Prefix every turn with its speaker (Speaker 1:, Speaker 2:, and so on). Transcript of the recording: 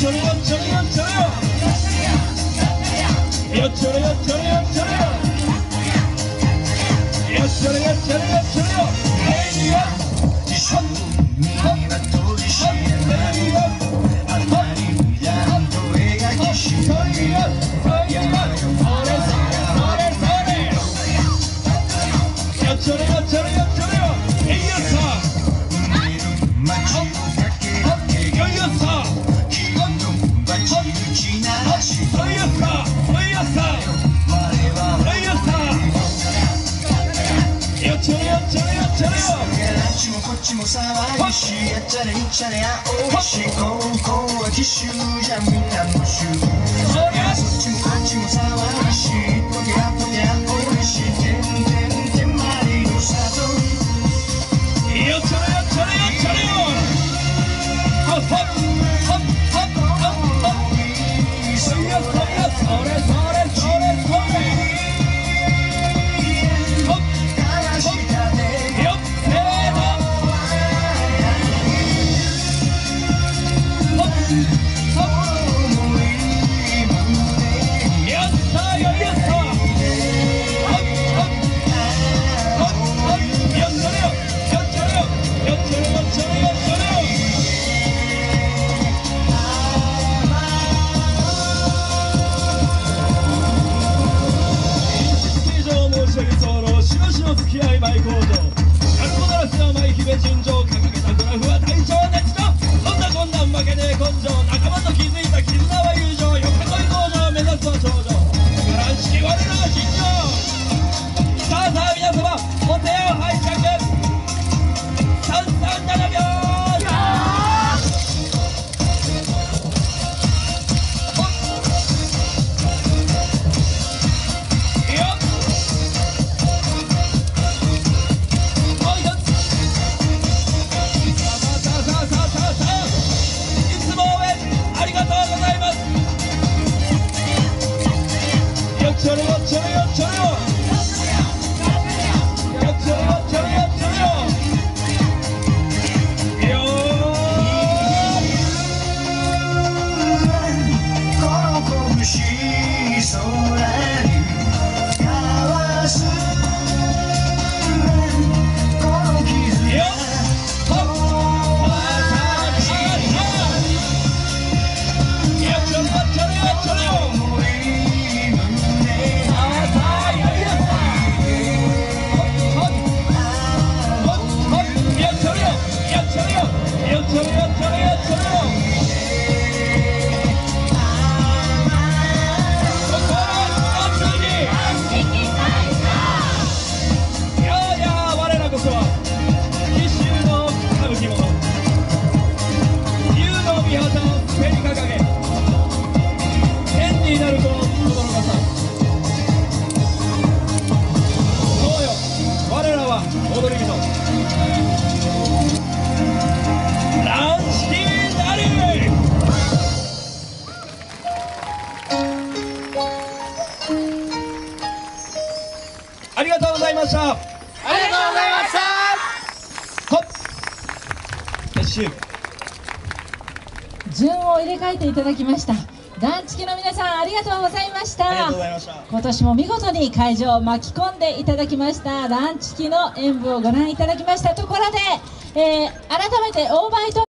Speaker 1: ちょれよっちょれよっちょれよよっちょれよっちょれよっちょれよよっちょれよっちょれよっちょれよレイディオ自信には取り知らない当たりだと描きしめるよっちょれよっちょれよっちょれよえいよっさよいよっさこっちも騒ぎしやっちゃれいっちゃれやおいしい高校は奇襲じゃみんな無臭そっちもこっちも騒ぎしとけやとけやおいしいてんてんてんまりの里よっちゃれよっちゃれよっちゃれよほっほっほっほっほっほっそれそれそれそれ付き合い舞工場100個ガラスの舞姫純情掲げたグラフは大情熱情そんなこんなん負けねえ根性仲間と築いた絆は友情よかこい工場目指すは頂上ガラン式我らが新庄さあさあ皆様お手を拝借337秒ちょれよちょれよちょれよ踊り人ランチキーなりありがとうございましたありがとうございましたほっ撤収
Speaker 2: 順を入れ替えていただきましたランチキの皆さんありがとうございました。今年も見事に会場を巻き込んでいただきましたランチキの演舞をご覧いただきましたところで、改めてオーバーイト